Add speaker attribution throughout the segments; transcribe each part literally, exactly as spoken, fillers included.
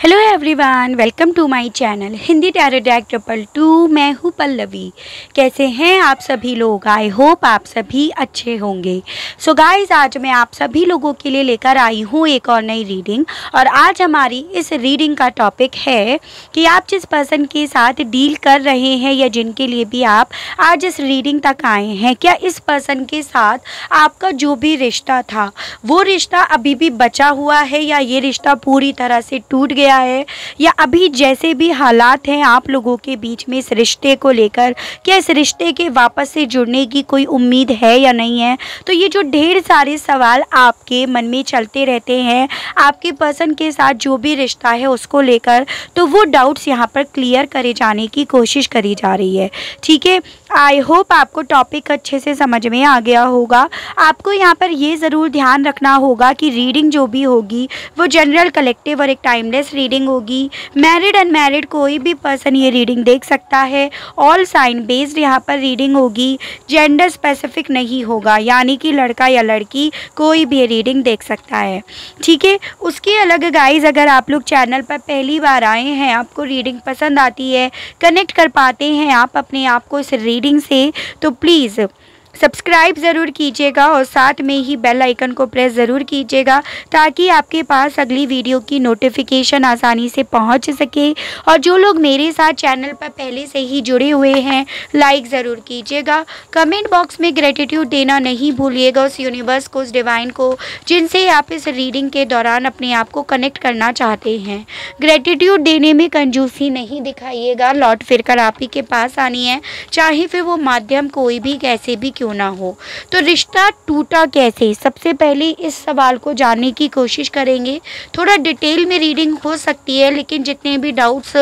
Speaker 1: Hello everyone, welcome to my channel Hindi tarot deck triple two. मैं हूँ पल्लवी। कैसे हैं आप सभी लोग? आई होप आप सभी अच्छे होंगे। सो so गाइस, आज मैं आप सभी लोगों के लिए लेकर आई हूँ एक और नई रीडिंग। और आज हमारी इस रीडिंग का टॉपिक है कि आप जिस पर्सन के साथ डील कर रहे हैं या जिनके लिए भी आप आज इस रीडिंग तक आए हैं, क्या इस पर्सन के साथ आपका जो भी रिश्ता था वो रिश्ता अभी भी बचा हुआ है, या ये रिश्ता पूरी तरह से टूट गया है, या अभी जैसे भी हालात हैं आप लोगों के बीच में इस रिश्ते को लेकर, क्या इस रिश्ते के वापस से जुड़ने की कोई उम्मीद है या नहीं है। तो ये जो ढेर सारे सवाल आपके मन में चलते रहते हैं आपके पर्सन के साथ जो भी रिश्ता है उसको लेकर, तो वो डाउट्स यहाँ पर क्लियर करे जाने की कोशिश करी जा रही है। ठीक है, आई होप आपको टॉपिक अच्छे से समझ में आ गया होगा। आपको यहाँ पर ये ज़रूर ध्यान रखना होगा कि रीडिंग जो भी होगी वो जनरल, कलेक्टिव और एक टाइमलेस रीडिंग होगी। मैरिड अनमैरिड कोई भी पर्सन ये रीडिंग देख सकता है। ऑल साइन बेस्ड यहाँ पर रीडिंग होगी। जेंडर स्पेसिफिक नहीं होगा, यानी कि लड़का या लड़की कोई भी रीडिंग देख सकता है। ठीक है, उसके अलग गाइज, अगर आप लोग चैनल पर पहली बार आए हैं, आपको रीडिंग पसंद आती है, कनेक्ट कर पाते हैं आप अपने आप को इस रीडिंग से, तो प्लीज़ सब्सक्राइब ज़रूर कीजिएगा और साथ में ही बेल आइकन को प्रेस ज़रूर कीजिएगा ताकि आपके पास अगली वीडियो की नोटिफिकेशन आसानी से पहुंच सके। और जो लोग मेरे साथ चैनल पर पहले से ही जुड़े हुए हैं, लाइक ज़रूर कीजिएगा। कमेंट बॉक्स में ग्रेटिट्यूड देना नहीं भूलिएगा उस यूनिवर्स को, उस डिवाइन को जिनसे आप इस रीडिंग के दौरान अपने आप को कनेक्ट करना चाहते हैं। ग्रेटिट्यूड देने में कंजूसी नहीं दिखाइएगा, लौट फिर कर आप ही के पास आनी है, चाहे फिर वो माध्यम कोई भी कैसे भी क्यों ना हो। तो रिश्ता टूटा कैसे, सबसे पहले इस सवाल को जानने की कोशिश करेंगे। थोड़ा डिटेल में रीडिंग हो सकती है, लेकिन जितने भी डाउट्स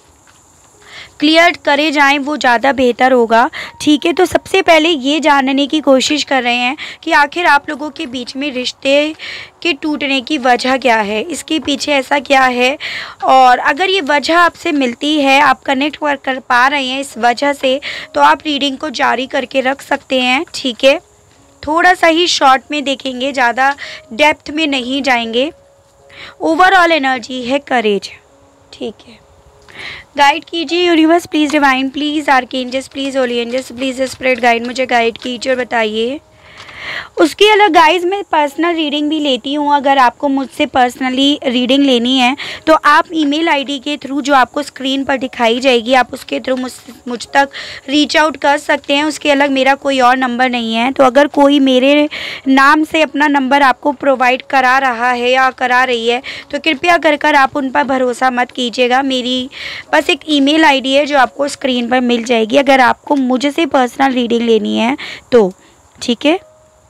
Speaker 1: क्लियर करे जाएं वो ज़्यादा बेहतर होगा। ठीक है, तो सबसे पहले ये जानने की कोशिश कर रहे हैं कि आखिर आप लोगों के बीच में रिश्ते के टूटने की वजह क्या है, इसके पीछे ऐसा क्या है। और अगर ये वजह आपसे मिलती है, आप कनेक्ट कर पा रहे हैं इस वजह से, तो आप रीडिंग को जारी करके रख सकते हैं। ठीक है, थोड़ा सा ही शॉर्ट में देखेंगे, ज़्यादा डेप्थ में नहीं जाएंगे। ओवरऑल एनर्जी है करेज। ठीक है, गाइड कीजिए universe please, divine please, archangels please, holy angels please, spirit guide मुझे गाइड कीजिए और बताइए। उसके अलग गाइज मैं पर्सनल रीडिंग भी लेती हूँ। अगर आपको मुझसे पर्सनली रीडिंग लेनी है तो आप ईमेल आईडी के थ्रू, जो आपको स्क्रीन पर दिखाई जाएगी, आप उसके थ्रू मुझ मुझ तक रीच आउट कर सकते हैं। उसके अलग मेरा कोई और नंबर नहीं है। तो अगर कोई मेरे नाम से अपना नंबर आपको प्रोवाइड करा रहा है या करा रही है, तो कृपया कर कर आप उन पर भरोसा मत कीजिएगा। मेरी बस एक ईमेल आईडी है जो आपको स्क्रीन पर मिल जाएगी अगर आपको मुझसे पर्सनल रीडिंग लेनी है तो। ठीक है,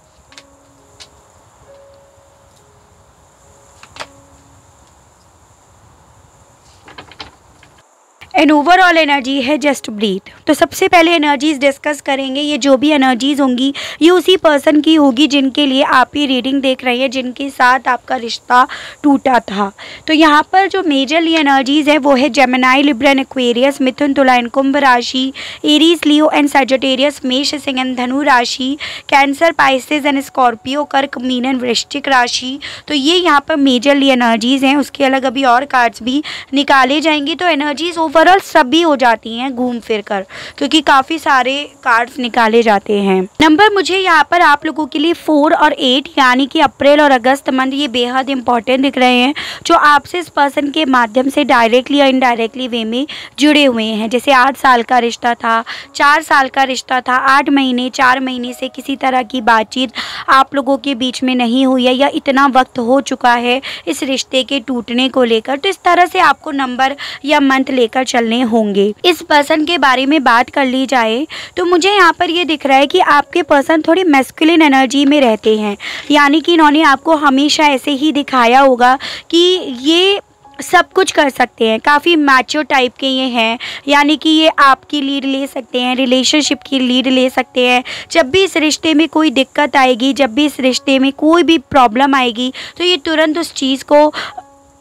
Speaker 1: एंड ओवरऑल एनर्जी है जस्ट ब्रीथ। तो सबसे पहले एनर्जीज डिस्कस करेंगे। ये जो भी एनर्जीज होंगी ये उसी पर्सन की होगी जिनके लिए आप ये रीडिंग देख रहे हैं, जिनके साथ आपका रिश्ता टूटा था। तो यहाँ पर जो मेजरली एनर्जीज है वो है जेमिनी, लिब्रा एंड एक्वेरियस, मिथुन, तुला एंड कुंभ राशि, एरीज, लियो एंड सजिटेरियस, मेष, सिंह एंड धनु राशि, कैंसर, पाइसेस एंड स्कॉर्पियो, कर्क, मीन एंड वृश्चिक राशि। तो ये यहाँ पर मेजरली एनर्जीज हैं। उसके अलग अभी और कार्ड्स भी निकाले जाएंगे। तो एनर्जीज ओवर सभी हो जाती हैं घूम फिर कर, क्योंकि काफ़ी सारे कार्ड्स निकाले जाते हैं। नंबर मुझे यहाँ पर आप लोगों के लिए फोर और एट, यानी कि अप्रैल और अगस्त मंथ, ये बेहद इंपॉर्टेंट दिख रहे हैं, जो आपसे इस पर्सन के माध्यम से डायरेक्टली या इनडायरेक्टली वे में जुड़े हुए हैं। जैसे आठ साल का रिश्ता था, चार साल का रिश्ता था, आठ महीने चार महीने से किसी तरह की बातचीत आप लोगों के बीच में नहीं हुई है, या इतना वक्त हो चुका है इस रिश्ते के टूटने को लेकर। तो इस तरह से आपको नंबर या मंथ लेकर चलने होंगे। इस पर्सन के बारे में बात कर ली जाए तो मुझे यहाँ पर ये दिख रहा है कि आपके पर्सन थोड़ी मैस्कुलिन एनर्जी में रहते हैं, यानी कि इन्होंने आपको हमेशा ऐसे ही दिखाया होगा कि ये सब कुछ कर सकते हैं, काफ़ी मैच्योर टाइप के ये हैं, यानी कि ये आपकी लीड ले सकते हैं, रिलेशनशिप की लीड ले सकते हैं। जब भी इस रिश्ते में कोई दिक्कत आएगी, जब भी इस रिश्ते में कोई भी प्रॉब्लम आएगी, तो ये तुरंत उस चीज़ को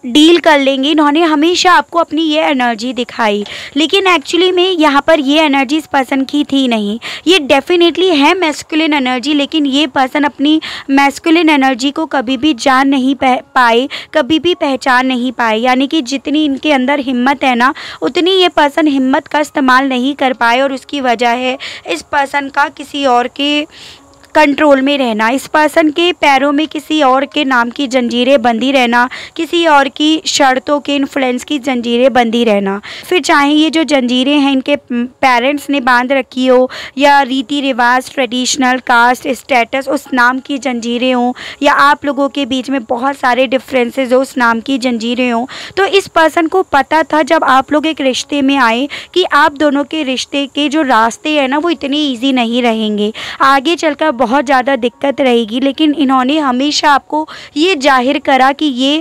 Speaker 1: डील कर लेंगे। इन्होंने हमेशा आपको अपनी ये एनर्जी दिखाई, लेकिन एक्चुअली में यहाँ पर ये एनर्जी इस पर्सन की थी नहीं। ये डेफिनेटली है मैस्कुलिन एनर्जी, लेकिन ये पर्सन अपनी मैस्कुलिन एनर्जी को कभी भी जान नहीं पाए, कभी भी पहचान नहीं पाए। यानी कि जितनी इनके अंदर हिम्मत है ना, उतनी ये पर्सन हिम्मत का इस्तेमाल नहीं कर पाए, और उसकी वजह है इस पर्सन का किसी और के कंट्रोल में रहना, इस पर्सन के पैरों में किसी और के नाम की जंजीरें बंधी रहना, किसी और की शर्तों के इन्फ्लुएंस की जंजीरें बंधी रहना। फिर चाहे ये जो जंजीरें हैं इनके पेरेंट्स ने बांध रखी हो, या रीति रिवाज, ट्रेडिशनल, कास्ट, स्टेटस, उस नाम की जंजीरें हों, या आप लोगों के बीच में बहुत सारे डिफरेंसेस हो, उस नाम की जंजीरें हों, तो इस पर्सन को पता था जब आप लोग एक रिश्ते में आए कि आप दोनों के रिश्ते के जो रास्ते हैं ना वो इतने ईजी नहीं रहेंगे, आगे चलकर बहुत ज़्यादा दिक्कत रहेगी। लेकिन इन्होंने हमेशा आपको ये जाहिर करा कि ये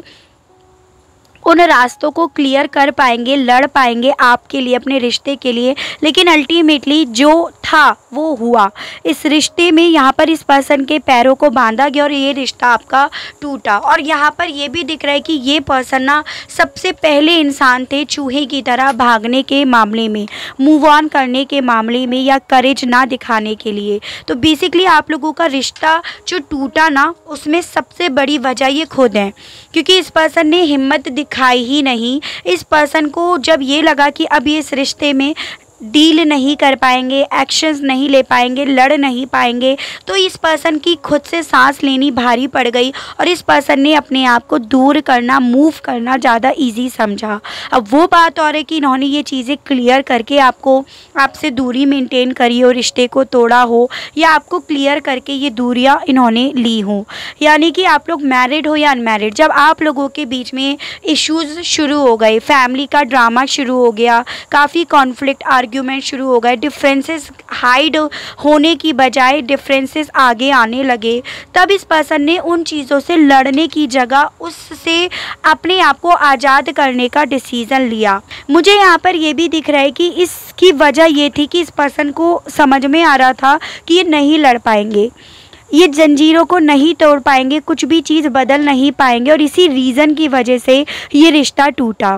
Speaker 1: उन रास्तों को क्लियर कर पाएंगे, लड़ पाएंगे आपके लिए, अपने रिश्ते के लिए। लेकिन अल्टीमेटली जो था वो हुआ। इस रिश्ते में यहाँ पर इस पर्सन के पैरों को बांधा गया और ये रिश्ता आपका टूटा। और यहाँ पर ये भी दिख रहा है कि ये पर्सन ना सबसे पहले इंसान थे चूहे की तरह भागने के मामले में, मूव ऑन करने के मामले में, या करेज ना दिखाने के लिए। तो बेसिकली आप लोगों का रिश्ता जो टूटा ना, उसमें सबसे बड़ी वजह ये खुद है, क्योंकि इस पर्सन ने हिम्मत दिखाई ही नहीं। इस पर्सन को जब ये लगा कि अब ये इस रिश्ते में डील नहीं कर पाएंगे, एक्शंस नहीं ले पाएंगे, लड़ नहीं पाएंगे, तो इस पर्सन की खुद से सांस लेनी भारी पड़ गई, और इस पर्सन ने अपने आप को दूर करना, मूव करना ज़्यादा इजी समझा। अब वो बात और है कि इन्होंने ये चीज़ें क्लियर करके आपको आपसे दूरी मेंटेन करी हो, रिश्ते को तोड़ा हो, या आपको क्लियर करके ये दूरियां इन्होंने ली हो। यानी कि आप लोग मैरिड हो या अनमैरिड, जब आप लोगों के बीच में इश्यूज़ शुरू हो गए, फैमिली का ड्रामा शुरू हो गया, काफ़ी कॉन्फ्लिक्ट, आर्ग्यूमेंट शुरू हो गए, डिफरेंसेस हाइड होने की बजाय डिफरेंसेस आगे आने लगे, तब इस पर्सन ने उन चीज़ों से लड़ने की जगह उससे अपने आप को आज़ाद करने का डिसीज़न लिया। मुझे यहाँ पर ये भी दिख रहा है कि इसकी वजह ये थी कि इस पर्सन को समझ में आ रहा था कि ये नहीं लड़ पाएंगे, ये जंजीरों को नहीं तोड़ पाएंगे, कुछ भी चीज़ बदल नहीं पाएंगे, और इसी रीज़न की वजह से ये रिश्ता टूटा।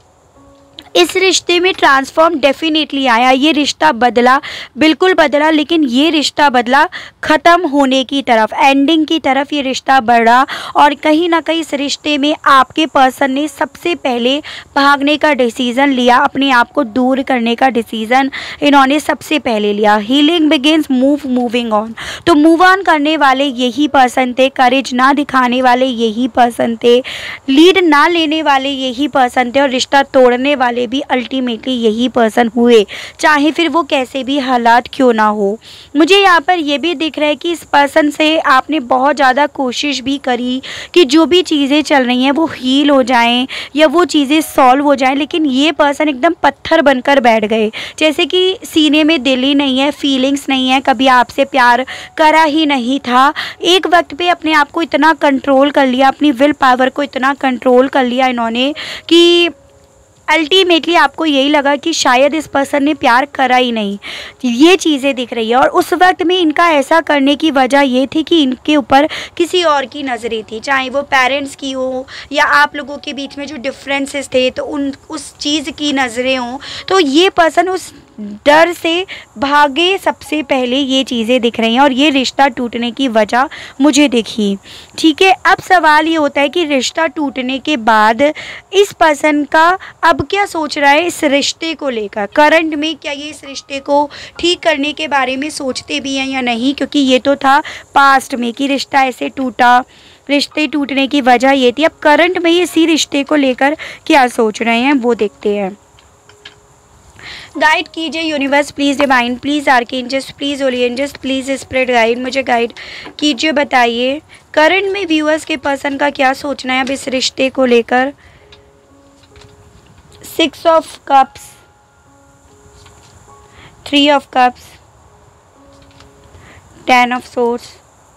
Speaker 1: इस रिश्ते में ट्रांसफॉर्म डेफिनेटली आया, ये रिश्ता बदला, बिल्कुल बदला, लेकिन ये रिश्ता बदला ख़त्म होने की तरफ, एंडिंग की तरफ ये रिश्ता बढ़ा। और कहीं ना कहीं इस रिश्ते में आपके पर्सन ने सबसे पहले भागने का डिसीज़न लिया, अपने आप को दूर करने का डिसीज़न इन्होंने सबसे पहले लिया। Healing begins, move moving on. तो मूव ऑन करने वाले यही पर्सन थे, करेज ना दिखाने वाले यही पर्सन थे, लीड ना लेने वाले यही पर्सन थे, और रिश्ता तोड़ने वाले भी अल्टीमेटली यही पर्सन हुए, चाहे फिर वो कैसे भी हालात क्यों ना हो। मुझे यहाँ पर ये भी दिख रहा है कि इस पर्सन से आपने बहुत ज़्यादा कोशिश भी करी कि जो भी चीज़ें चल रही हैं वो हील हो जाएं, या वो चीज़ें सॉल्व हो जाएं, लेकिन ये पर्सन एकदम पत्थर बनकर बैठ गए, जैसे कि सीने में दिल ही नहीं है, फीलिंग्स नहीं है, कभी आपसे प्यार करा ही नहीं था। एक वक्त पे अपने आप को इतना कंट्रोल कर लिया, अपनी विल पावर को इतना कंट्रोल कर लिया इन्होंने कि अल्टीमेटली आपको यही लगा कि शायद इस पर्सन ने प्यार करा ही नहीं। ये चीज़ें दिख रही है, और उस वक्त में इनका ऐसा करने की वजह ये थी कि इनके ऊपर किसी और की नज़रें थी, चाहे वो पेरेंट्स की हो या आप लोगों के बीच में जो डिफरेंसेस थे तो उन उस चीज़ की नज़रें हों। तो ये पर्सन उस डर से भागे सबसे पहले, ये चीज़ें दिख रही हैं, और ये रिश्ता टूटने की वजह मुझे दिखी। ठीक है, अब सवाल ये होता है कि रिश्ता टूटने के बाद इस पर्सन का अब क्या सोच रहा है इस रिश्ते को लेकर, करंट में क्या ये इस रिश्ते को ठीक करने के बारे में सोचते भी हैं या नहीं, क्योंकि ये तो था पास्ट में कि रिश्ता ऐसे टूटा, रिश्ते टूटने की वजह ये थी। अब करंट में ये इसी रिश्ते को लेकर क्या सोच रहे हैं वो देखते हैं। गाइड कीजिए universe, please divine, please archangels, please holy angels, please spirit guide, मुझे गाइड कीजिए, बताइए करंट में व्यूअर्स के पर्सन का क्या सोचना है अब इस रिश्ते को लेकर। Six of cups, three of cups, ten of swords,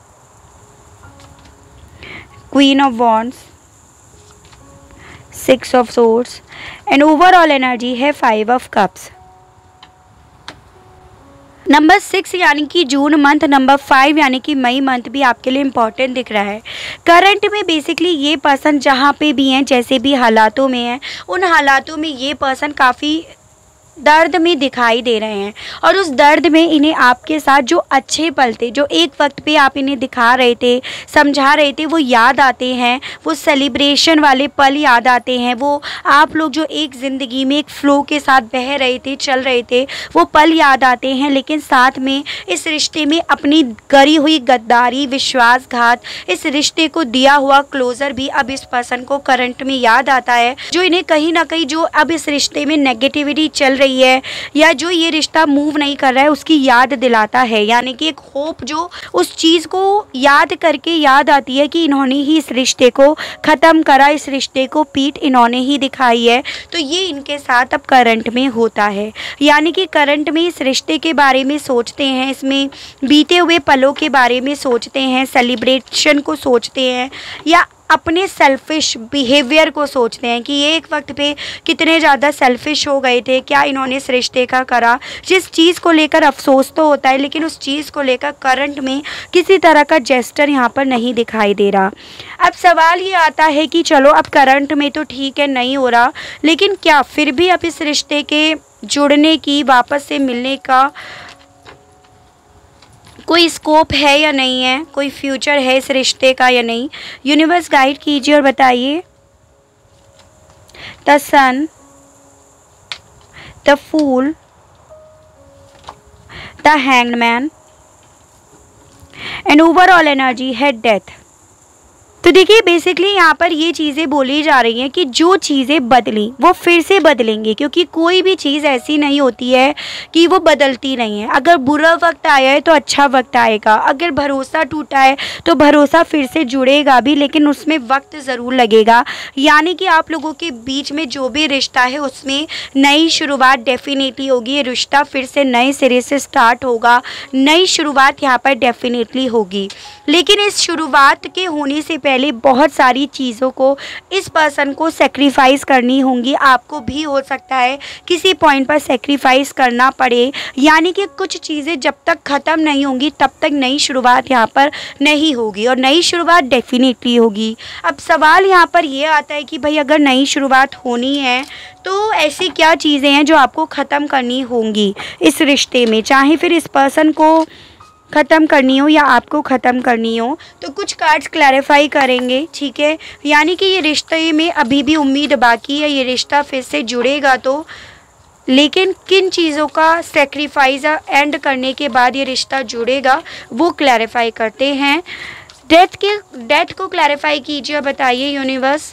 Speaker 1: queen of wands, six of swords, and overall energy है five of cups. Number six यानी कि जून मंथ, नंबर फाइव यानी कि मई मंथ भी आपके लिए इम्पॉर्टेंट दिख रहा है। करंट में बेसिकली ये पर्सन जहाँ पे भी हैं, जैसे भी हालातों में हैं, उन हालातों में ये पर्सन काफ़ी दर्द में दिखाई दे रहे हैं और उस दर्द में इन्हें आपके साथ जो अच्छे पल थे, जो एक वक्त पे आप इन्हें दिखा रहे थे, समझा रहे थे, वो याद आते हैं। वो सेलिब्रेशन वाले पल याद आते हैं। वो आप लोग जो एक ज़िंदगी में एक फ़्लो के साथ बह रहे थे, चल रहे थे, वो पल याद आते हैं। लेकिन साथ में इस रिश्ते में अपनी करी हुई गद्दारी, विश्वासघात, इस रिश्ते को दिया हुआ क्लोज़र भी अब इस पर्सन को करंट में याद आता है, जो इन्हें कहीं ना कहीं जो अब इस रिश्ते में नेगेटिविटी चल रही है या जो ये रिश्ता मूव नहीं कर रहा है उसकी याद दिलाता है। यानी कि एक होप जो उस चीज़ को याद करके याद आती है कि इन्होंने ही इस रिश्ते को ख़त्म करा, इस रिश्ते को पीठ इन्होंने ही दिखाई है। तो ये इनके साथ अब करंट में होता है। यानी कि करंट में इस रिश्ते के बारे में सोचते हैं, इसमें बीते हुए पलों के बारे में सोचते हैं, सेलिब्रेशन को सोचते हैं या अपने सेल्फिश बिहेवियर को सोचते हैं कि ये एक वक्त पे कितने ज़्यादा सेल्फिश हो गए थे, क्या इन्होंने इस रिश्ते का करा। जिस चीज़ को लेकर अफसोस तो होता है, लेकिन उस चीज़ को लेकर करंट में किसी तरह का जेस्चर यहाँ पर नहीं दिखाई दे रहा। अब सवाल ये आता है कि चलो अब करंट में तो ठीक है, नहीं हो रहा, लेकिन क्या फिर भी अब इस रिश्ते के जुड़ने की, वापस से मिलने का कोई स्कोप है या नहीं है, कोई फ्यूचर है इस रिश्ते का या नहीं। यूनिवर्स गाइड कीजिए और बताइए। The sun, the fool, the hanged man and overall energy है डेथ। तो देखिए बेसिकली यहाँ पर ये चीज़ें बोली जा रही हैं कि जो चीज़ें बदली वो फिर से बदलेंगी, क्योंकि कोई भी चीज़ ऐसी नहीं होती है कि वो बदलती नहीं है। अगर बुरा वक्त आया है तो अच्छा वक्त आएगा, अगर भरोसा टूटा है तो भरोसा फिर से जुड़ेगा भी, लेकिन उसमें वक्त ज़रूर लगेगा। यानी कि आप लोगों के बीच में जो भी रिश्ता है उसमें नई शुरुआत डेफिनेटली होगी। ये रिश्ता फिर से नए सिरे से स्टार्ट होगा, नई शुरुआत यहाँ पर डेफिनेटली होगी। लेकिन इस शुरुआत के होने से पहले बहुत सारी चीज़ों को इस पर्सन को सेक्रीफाइस करनी होंगी। आपको भी हो सकता है किसी पॉइंट पर सेक्रीफाइस करना पड़े। यानी कि कुछ चीज़ें जब तक ख़त्म नहीं होंगी तब तक नई शुरुआत यहाँ पर नहीं होगी, और नई शुरुआत डेफिनेटली होगी। अब सवाल यहाँ पर ये आता है कि भाई अगर नई शुरुआत होनी है तो ऐसी क्या चीज़ें हैं जो आपको ख़त्म करनी होंगी इस रिश्ते में, चाहे फिर इस पर्सन को ख़त्म करनी हो या आपको ख़त्म करनी हो। तो कुछ कार्ड्स क्लैरिफाई करेंगे, ठीक है। यानी कि ये रिश्ते में अभी भी उम्मीद बाकी है, ये रिश्ता फिर से जुड़ेगा तो, लेकिन किन चीज़ों का सेक्रीफाइस एंड करने के बाद ये रिश्ता जुड़ेगा वो क्लैरिफाई करते हैं। डेथ के डेथ को क्लैरिफाई कीजिए, बताइए यूनिवर्स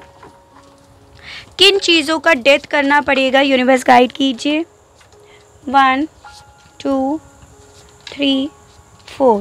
Speaker 1: किन चीज़ों का डेथ करना पड़ेगा। यूनिवर्स गाइड कीजिए। One two three four.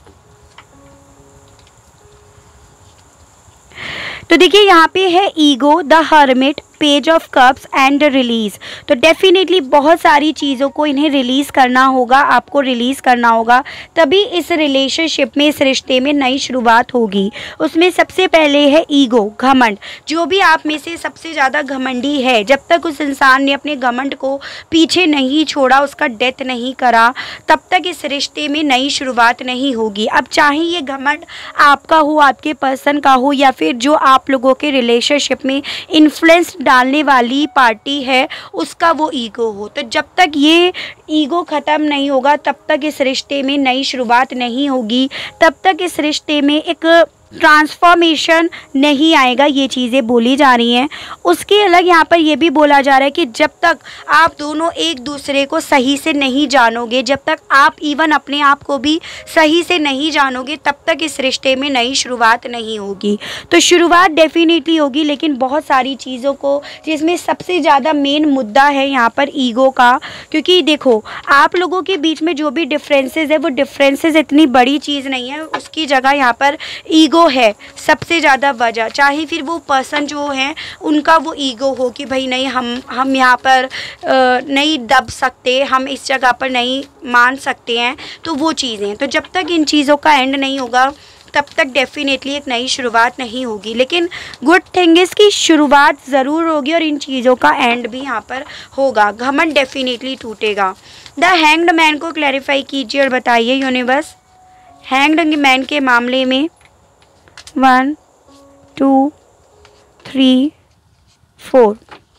Speaker 1: तो देखिए यहाँ पे है ego, the hermit, page of cups and release. तो डेफिनेटली बहुत सारी चीज़ों को इन्हें रिलीज़ करना होगा, आपको रिलीज़ करना होगा, तभी इस रिलेशनशिप में, इस रिश्ते में नई शुरुआत होगी। उसमें सबसे पहले है ईगो, घमंड। जो भी आप में से सबसे ज़्यादा घमंडी है, जब तक उस इंसान ने अपने घमंड को पीछे नहीं छोड़ा, उसका डेथ नहीं करा, तब तक इस रिश्ते में नई शुरुआत नहीं होगी। अब चाहे ये घमंड आपका हो, आपके पर्सन का हो, या फिर जो आप लोगों के रिलेशनशिप में इन्फ्लुएंस डालने वाली पार्टी है उसका वो ईगो हो, तो जब तक ये ईगो ख़त्म नहीं होगा तब तक इस रिश्ते में नई शुरुआत नहीं होगी, तब तक इस रिश्ते में एक ट्रांसफॉर्मेशन नहीं आएगा। ये चीज़ें बोली जा रही हैं। उसके अलग यहाँ पर ये भी बोला जा रहा है कि जब तक आप दोनों एक दूसरे को सही से नहीं जानोगे, जब तक आप इवन अपने आप को भी सही से नहीं जानोगे, तब तक इस रिश्ते में नई शुरुआत नहीं होगी। तो शुरुआत डेफिनेटली होगी, लेकिन बहुत सारी चीज़ों को, जिसमें सबसे ज़्यादा मेन मुद्दा है यहाँ पर ईगो का, क्योंकि देखो आप लोगों के बीच में जो भी डिफरेंसेस है वो डिफरेंसेस इतनी बड़ी चीज़ नहीं है, उसकी जगह यहाँ पर ईगो है सबसे ज़्यादा वजह। चाहे फिर वो पर्सन जो है उनका वो ईगो हो कि भाई नहीं, हम हम यहाँ पर आ, नहीं दब सकते, हम इस जगह पर नहीं मान सकते हैं, तो वो चीज़ें। तो जब तक इन चीज़ों का एंड नहीं होगा तब तक डेफिनेटली एक नई शुरुआत नहीं होगी। लेकिन गुड थिंग इज़ की शुरुआत ज़रूर होगी और इन चीज़ों का एंड भी यहाँ पर होगा। घमंड डेफिनेटली टूटेगा। द हैंग्ड मैन को क्लैरिफाई कीजिए और बताइए यूनिवर्स, हैंग्ड मैन के मामले में वन टू थ्री फोर।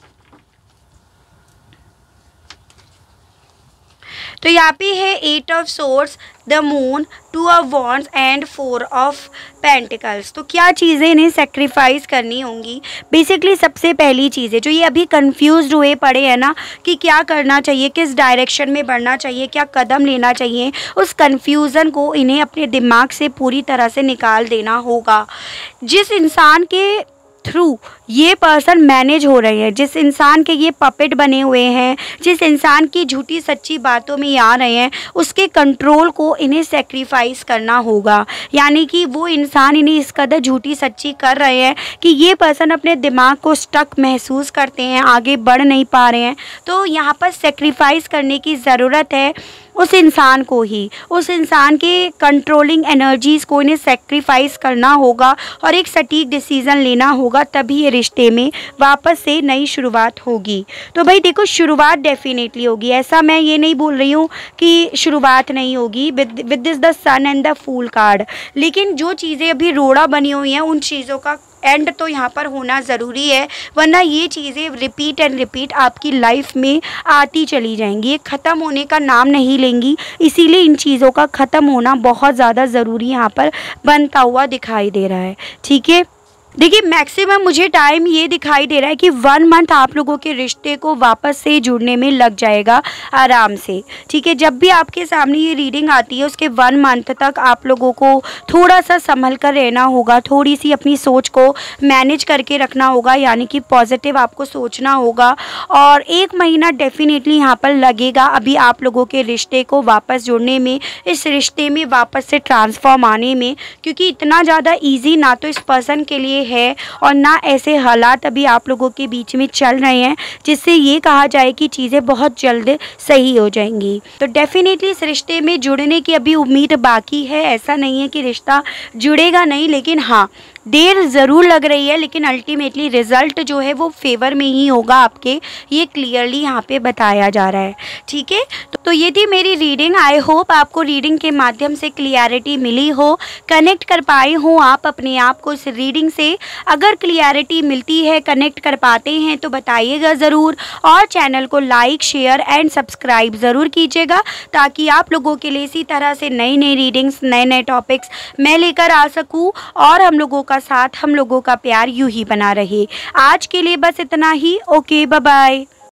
Speaker 1: तो यहाँ पे है eight of swords, the moon, two of wands and four of pentacles. तो क्या चीज़ें इन्हें सेक्रीफाइस करनी होंगी? बेसिकली सबसे पहली चीज़ें जो ये अभी कंफ्यूज हुए पड़े हैं ना कि क्या करना चाहिए, किस डायरेक्शन में बढ़ना चाहिए, क्या कदम लेना चाहिए, उस कंफ्यूजन को इन्हें अपने दिमाग से पूरी तरह से निकाल देना होगा। जिस इंसान के थ्रू ये पर्सन मैनेज हो रहे हैं, जिस इंसान के ये पपेट बने हुए हैं, जिस इंसान की झूठी सच्ची बातों में ये आ रहे हैं, उसके कंट्रोल को इन्हें सेक्रीफाइस करना होगा। यानी कि वो इंसान इन्हें इस कदर झूठी सच्ची कर रहे हैं कि ये पर्सन अपने दिमाग को स्टक महसूस करते हैं, आगे बढ़ नहीं पा रहे हैं। तो यहाँ पर सेक्रीफाइस करने की ज़रूरत है उस इंसान को ही, उस इंसान के कंट्रोलिंग एनर्जीज़ को इन्हें सेक्रीफाइस करना होगा और एक सटीक डिसीज़न लेना होगा, तभी ये रिश्ते में वापस से नई शुरुआत होगी। तो भाई देखो, शुरुआत डेफिनेटली होगी, ऐसा मैं ये नहीं बोल रही हूँ कि शुरुआत नहीं होगी with with this the sun and the fool card. लेकिन जो चीज़ें अभी रोड़ा बनी हुई हैं उन चीज़ों का एंड तो यहाँ पर होना ज़रूरी है, वरना ये चीज़ें रिपीट एंड रिपीट आपकी लाइफ में आती चली जाएंगी, ये ख़त्म होने का नाम नहीं लेंगी। इसीलिए इन चीज़ों का ख़त्म होना बहुत ज़्यादा ज़रूरी यहाँ पर बनता हुआ दिखाई दे रहा है। ठीक है, देखिए मैक्सिमम मुझे टाइम ये दिखाई दे रहा है कि वन मंथ आप लोगों के रिश्ते को वापस से जुड़ने में लग जाएगा आराम से। ठीक है, जब भी आपके सामने ये रीडिंग आती है उसके वन मंथ तक आप लोगों को थोड़ा सा संभल कर रहना होगा, थोड़ी सी अपनी सोच को मैनेज करके रखना होगा, यानी कि पॉजिटिव आपको सोचना होगा। और एक महीना डेफिनेटली यहाँ पर लगेगा अभी आप लोगों के रिश्ते को वापस जुड़ने में, इस रिश्ते में वापस से ट्रांसफॉर्म आने में, क्योंकि इतना ज़्यादा ईजी ना तो इस पर्सन के लिए है और ना ऐसे हालात अभी आप लोगों के बीच में चल रहे हैं जिससे ये कहा जाए कि चीज़ें बहुत जल्द सही हो जाएंगी। तो डेफिनेटली इस रिश्ते में जुड़ने की अभी उम्मीद बाकी है, ऐसा नहीं है कि रिश्ता जुड़ेगा नहीं, लेकिन हाँ देर ज़रूर लग रही है, लेकिन अल्टीमेटली रिज़ल्ट जो है वो फेवर में ही होगा आपके, ये क्लियरली यहाँ पे बताया जा रहा है। ठीक है, तो, तो ये थी मेरी रीडिंग। आई होप आपको रीडिंग के माध्यम से क्लियरिटी मिली हो, कनेक्ट कर पाए हो आप अपने आप को इस रीडिंग से। अगर क्लियरिटी मिलती है, कनेक्ट कर पाते हैं तो बताइएगा ज़रूर, और चैनल को लाइक शेयर एंड सब्सक्राइब ज़रूर कीजिएगा ताकि आप लोगों के लिए इसी तरह से नई नई रीडिंग्स, नए नए टॉपिक्स मैं लेकर आ सकूँ और हम लोगों का साथ, हम लोगों का प्यार यूं ही बना रहे। आज के लिए बस इतना ही। Okay, bye bye.